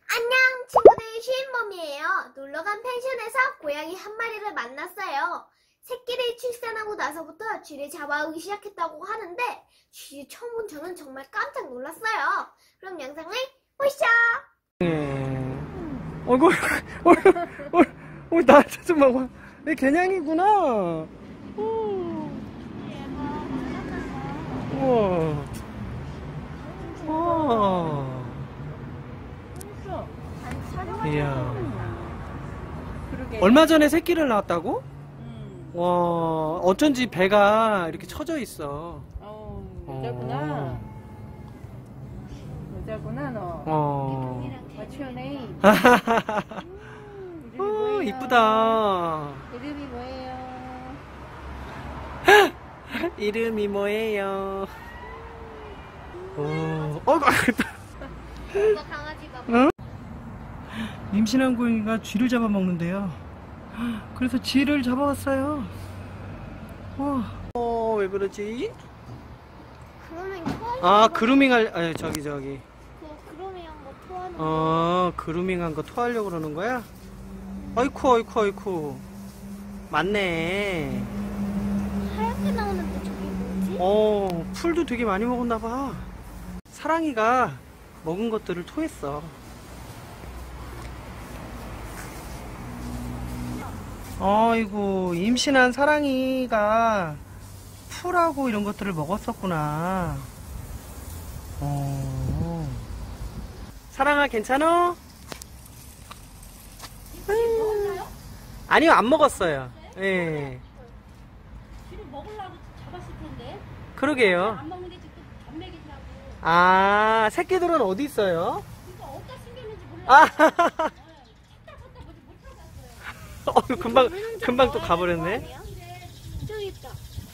안녕 친구들, 시인범이에요. 놀러간 펜션에서 고양이 한 마리를 만났어요. 새끼를 출산하고 나서부터 쥐를 잡아오기 시작했다고 하는데 쥐 처음 본 저는 정말 깜짝 놀랐어요. 그럼 영상을 보시죠. 어이구, 나 좀 봐. 내 개냥이구나. 우와. 이야. 얼마 전에 새끼를 낳았다고? 와, 어쩐지 배가 이렇게 처져 있어. 여자구나. 여자구나, 너. What's your name? 이름이 뭐예요? 이쁘다. 이름이 뭐예요? 이름이 뭐예요? 이거 강아지가 응? 임신한 고양이가 쥐를 잡아먹는데요. 그래서 쥐를 잡아왔어요. 왜 그러지? 그루밍 토하는 아, 거. 그루밍할, 저기. 그루밍한 거 토하는 거. 그루밍한 거 토하려고 그러는 거야? 어이쿠. 맞네. 하얗게 나오는데 저게 뭐지? 풀도 되게 많이 먹었나봐. 사랑이가 먹은 것들을 토했어. 아이고, 임신한 사랑이가 풀하고 이런 것들을 먹었었구나. 사랑아, 괜찮아? 아니요, 안 먹었어요. 예. 쥐를 먹으려고 잡았을 텐데. 그러게요. 안 먹는데 지금 안 먹이냐고. 아, 새끼들은 어디 있어요? 이거 어디다 숨겼는지 몰라. 찾다 보지 못 찾았어요. 금방 또 가버렸네. 저기 있다.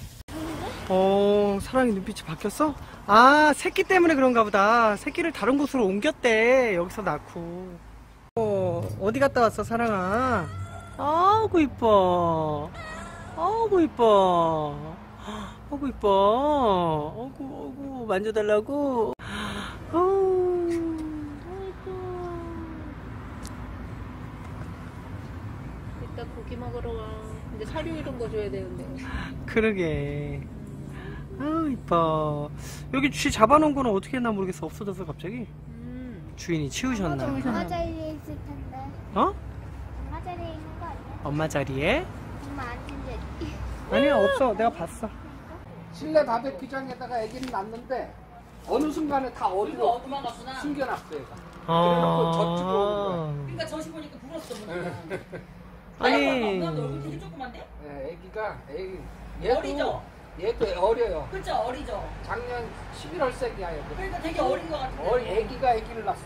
사랑이 눈빛이 바뀌었어? 아, 새끼 때문에 그런가 보다. 새끼를 다른 곳으로 옮겼대. 여기서 낳고. 어디 갔다 왔어, 사랑아? 아이고, 이뻐. 아이고, 만져달라고. 이따 고기 먹으러 와. 근데 사료 이런 거 줘야 되는데. 그러게. 이뻐. 여기 쥐 잡아놓은 거는 어떻게 했나 모르겠어. 없어져서 갑자기. 주인이 치우셨나? 엄마 자리에 있을 텐데. 어? 엄마 자리에 있는 거 아니야? 엄마 자리에? 엄마 앉은 자리. 아니야, 없어. 내가 봤어. 실내 바베큐장에다가 애기를 낳는데 어느 순간에 다 어디로 도망갔구나. 숨겨놨어 얘가. 아. 저쪽 오는 거야. 그러니까 저시 보니까 불었어. 아니. 얼굴 되게 조그만데? 애기가 어리죠? 얘도 어려요. 그쵸, 어리죠? 작년 11월생이야 얘도. 그러니까 되게 어린 것 같은데. 애기가 애기를 낳았어.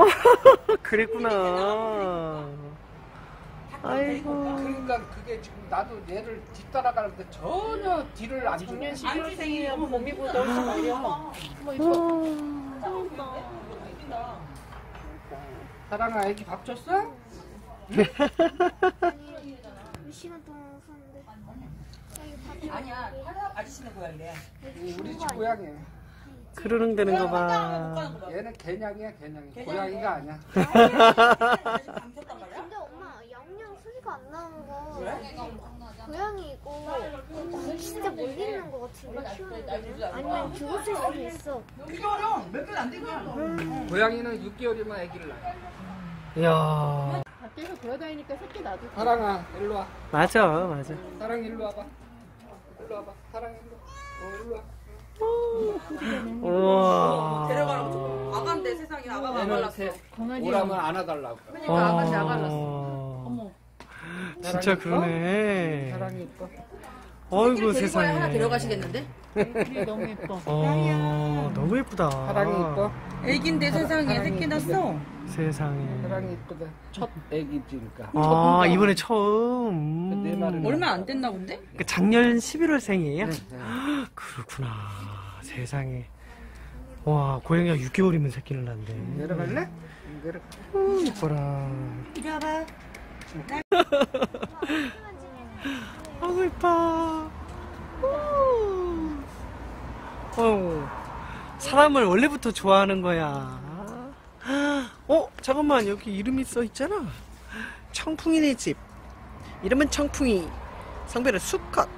그랬구나. 아이고. 그러니까 그게 지금 나도 얘를 뒤따라가는데 전혀 뒤를 안 주네. 작년 11월생이야. 몸이보다 훨씬 어려. 어머, 이뻐. 사랑아 애기 밥 줬어? 몇 시간 동안 웃었는데. 아니야, 아저씨네 고양이래. 우리 집 고양이. 그러는 거 봐. 얘는 개냥이야 개냥이. 고양이가 아니야. 근데 엄마 영영 소리가 안 나는 거. 고양이고 진짜 못 있는 거 같은데 키우는데. 아니면 죽었을 수도 있어. 고양이는 6개월이면 애기를 낳아. 이야. 밖에서 돌아다니니까 새끼 놔도 돼. 사랑아 일로 와. 맞아. 사랑 일로 와봐. 사랑 일로 와. 우와. 데려가라고 아간데 세상에 아가가 안 갈랐어. 오라면 안아달라고. 그러니까 아가씨 나갈랐어. 어머. 진짜 그러네. 사랑이 이뻐. 어이구, 세상에. 하나 데려가시겠는데? 그게 너무 예뻐. 너무 예쁘다. 사랑이 이뻐. 애긴데 세상에 새끼 낳았어. 세상에. 사랑이 이쁘다. 첫 애기지니까. 이번에 처음. 내 말은 얼마 안 됐나 본데? 그러니까 작년 11월생이에요? 네. 그렇구나. 세상에. 와, 고양이가 6개월이면 새끼를 낳는데. 내려갈래? 내려가. 이뻐라. 이리 와봐. 아이고, 이뻐. 사람을 원래부터 좋아하는 거야. 잠깐만, 여기 이름이 써 있잖아. 청풍이네 집. 이름은 청풍이. 성별은 수컷.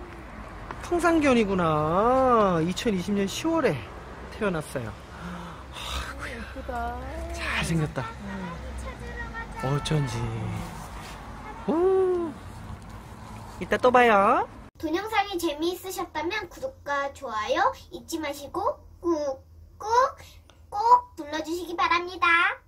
풍산견이구나. 2020년 10월에 태어났어요. 예쁘다. 잘생겼다. 어쩐지. 오. 이따 또 봐요. 동영상이 재미있으셨다면 구독과 좋아요 잊지 마시고 꾹꾹 꼭 눌러주시기 바랍니다.